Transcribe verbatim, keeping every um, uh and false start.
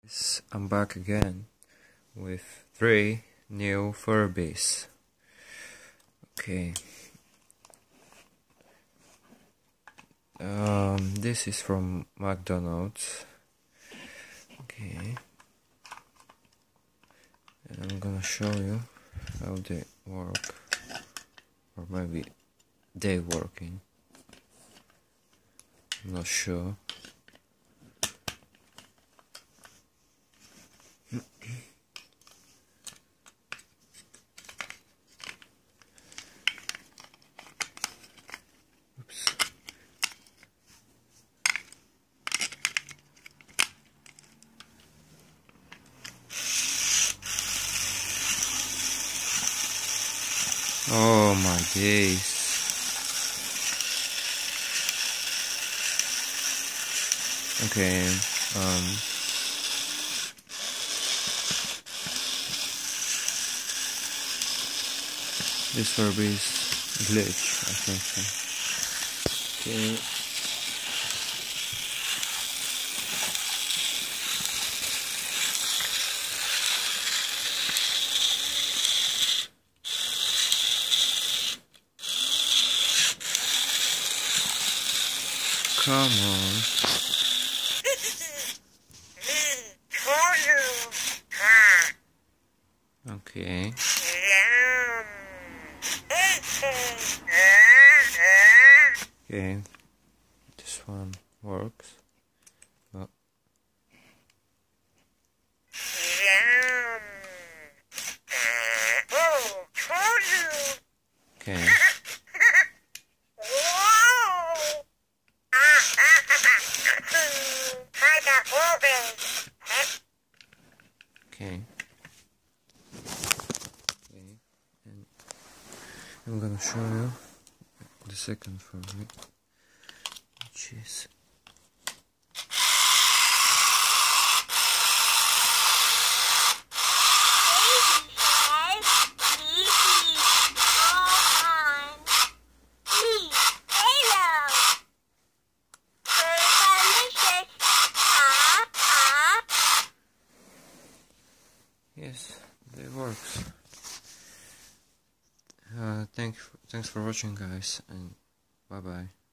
Yes, I'm back again with three new furbys. Okay. Um, this is from McDonald's. Okay. And I'm gonna show you how they work, or maybe they working. I'm not sure. Oops. Oh my days. Okay, um this furbys glitch, I think so. Okay. Come on. Okay. Okay. This one works. Oh. Okay. Okay. Okay. And I'm gonna show you the second furby, which is yes, it works. Uh, thank, thanks for watching, guys, and bye bye.